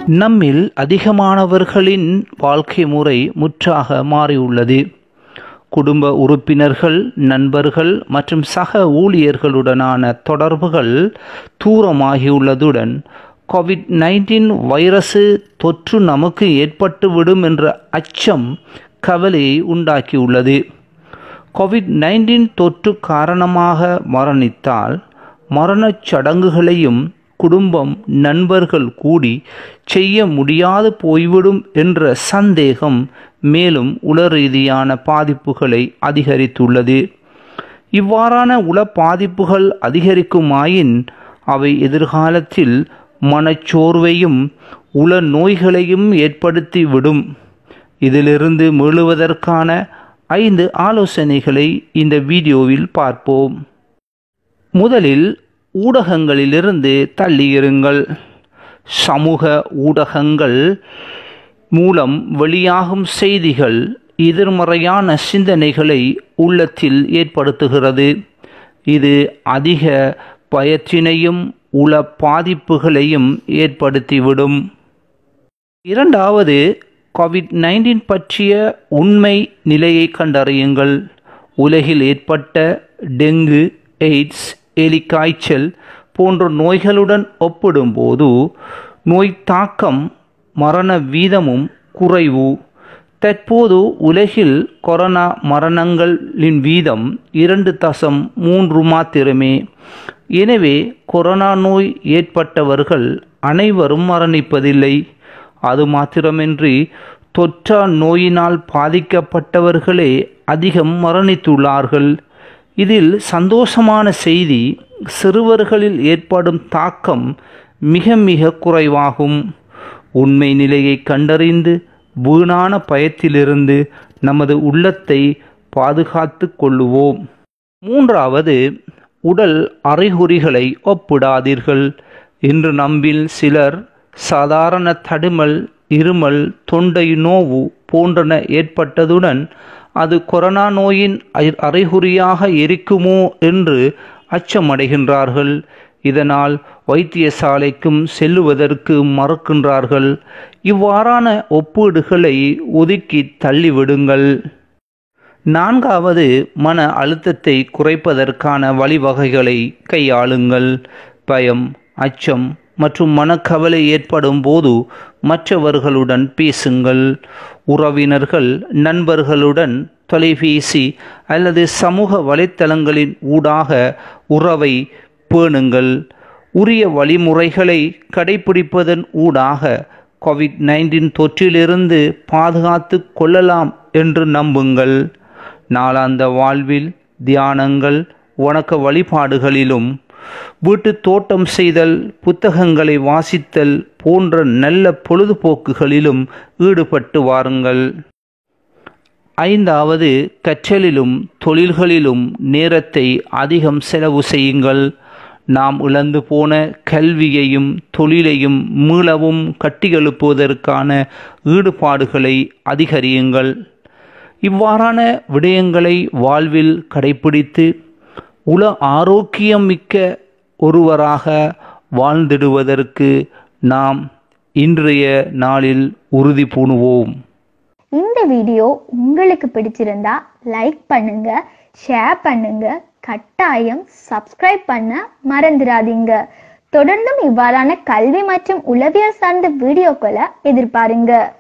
நம்மில் அதிகமானவர்களின் வாழ்க்கை முறை முற்றாக மாறியுள்ளது. குடும்ப உறுப்பினர்கள், நண்பர்கள் மற்றும் சக ஊழியர்களுடனான தொடர்புகள் தூரமாகியுள்ளதுடன் கோவிட்-19 வைரசு தொற்று நமக்கு ஏற்பட்டுவிடும் என்ற அச்சம் கவலையை உண்டாக்கியுள்ளது. கோவிட்-19 தொற்று காரணமாக மரணித்தால் மரணச் சடங்குகளையும் குடும்பம், நண்பர்கள் கூடி செய்ய முடியாது போய்விடும் என்ற சந்தேகம் மேலும் உள ரீதியான பாதிப்புகளை அதிகரித்துள்ளது. இவ்வாறான உள பாதிப்புகள் அதிகரிக்குமாயின் அவை எதிர்காலத்தில் மனச்சோர்வையும் உள நோய்களையும் ஏற்படுத்திவிடும். இதிலிருந்து மீளுவதற்கான 5 ஆலோசனைகளை இந்த வீடியோவில் பார்ப்போம். முதலில் ஊடகங்களிலிருந்து தள்ளியிருங்கள். சமூக ஊடகங்கள் மூலம் வெளியாகும் செய்திகள் எதிர்மறையான சிந்தனைகளை உள்ளத்தில் ஏற்படுத்துகிறது. இது அதிக பயத்தினையும் உள பாதிப்புகளையும் ஏற்படுத்திவிடும். இரண்டாவது, கோவிட்-19 பற்றிய உண்மை நிலையை கண்டறியுங்கள். உலகில் ஏற்பட்ட டெங்கு, எய்ட்ஸ், எலிக்காய்ச்சல் போன்ற நோய்களுடன் ஒப்பிடும்போது நோய் தாக்கம், மரண வீதமும் குறைவு. தற்போது உலகில் கொரோனா மரணங்களின் வீதம் 2.3 மாத்திரமே. எனவே கொரோனா நோய் ஏற்பட்டவர்கள் அனைவரும் மரணிப்பதில்லை. அது மாத்திரமின்றி தொற்றா நோயினால் பாதிக்கப்பட்டவர்களே அதிகம் மரணித்துள்ளார்கள். இதில் சந்தோஷமான செய்தி, சிறுவர்களில் ஏற்படும் தாக்கம் மிக மிக குறைவாகும். உண்மை நிலையை கண்டறிந்து வீணான பயத்திலிருந்து நமது உள்ளத்தை பாதுகாத்து கொள்ளுவோம். மூன்றாவது, உடல் அறிகுறிகளை ஒப்பிடாதீர்கள். இன்று நம்மில் சிலர் சாதாரண தடுமல், இருமல், தொண்டை நோவு போன்றன ஏற்பட்டதுடன் அது கொரோனா நோயின் அறிகுறியாக இருக்குமோ என்று அச்சமடைகின்றார்கள். இதனால் வைத்தியசாலைக்கும் செல்லுவதற்கு மறுக்கின்றார்கள். இவ்வாறான ஒப்பீடுகளை ஒதுக்கி தள்ளிவிடுங்கள். நான்காவது, மன அழுத்தத்தை குறைப்பதற்கான வழிவகைகளை கையாளுங்கள். பயம், அச்சம் மற்றும் மனக்கவலை ஏற்படும் போது மற்றவர்களுடன் பேசுங்கள். உறவினர்கள், நண்பர்களுடன் தொலைபேசி அல்லது சமூக வலைத்தளங்களின் ஊடாக உறவை பேணுங்கள். உரிய வழிமுறைகளை கடைபிடிப்பதன் ஊடாக கோவிட்-19 தொற்றிலிருந்து பாதுகாத்து கொள்ளலாம் என்று நம்புங்கள். நாளாந்த வாழ்வில் தியானங்கள், வணக்க வழிபாடுகளிலும் வீட்டு தோட்டம் செய்தல், புத்தகங்களை வாசித்தல் போன்ற நல்ல பொழுதுபோக்குகளிலும் ஈடுபட்டு வாருங்கள். ஐந்தாவது, கற்றலிலும் தொழில்களிலும் நேரத்தை அதிகம் செலவு செய்யுங்கள். நாம் இழந்து போன கல்வியையும் தொழிலையும் மீளவும் கட்டியெழுப்புவதற்கான ஈடுபாடுகளை அதிகரியுங்கள். இவ்வாறான விடயங்களை வாழ்வில் கடைபிடித்து உள ஆரோக்கியம் மிக்க ஒருவராக வாழ்ந்திடுவதற்கு நாம் இன்றைய நாளில் உறுதி பூணுவோம். இந்த வீடியோ உங்களுக்கு பிடிச்சிருந்தா லைக் பண்ணுங்க, ஷேர் பண்ணுங்க, கட்டாயம் சப்ஸ்கிரைப் பண்ண மறந்துடாதீங்க. தொடர்ந்தும் இவ்வாறான கல்வி மற்றும் உளவியல் சார்ந்த வீடியோக்களை எதிர்பாருங்க.